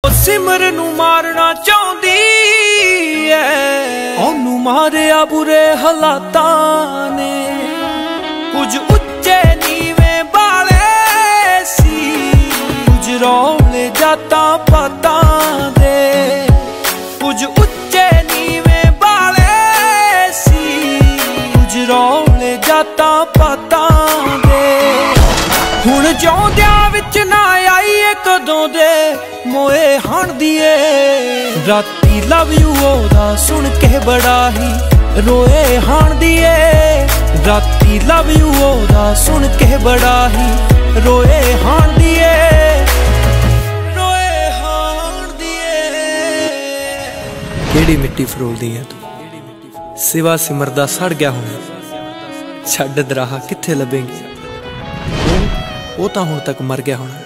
सिमर नू मारना चाहती है, ओनू मारिया बुरे हालातां ने। कुछ उच्चे नीवे बाले सी, कुछ रौले जाता पता दे। कुछ उच्चे नीवे बाले सी, कुछ रौले जाता पता दे। हुण चाहत्या विच ना आई कदों दे मोए हाण दिए। राती लव यू ओदा सुन के बड़ा ही रोए हाण दिए। राती लव यू ओदा सुन के बड़ा ही रोए हाण दिए। रोए हाण दिए। केड़ी मिट्टी फरोलदी है तू, सिवा सिमरदा सड़ गया होना। छड्ड दराहा कित्थे लभेंगी, वो तां हुण तक मर गया होना।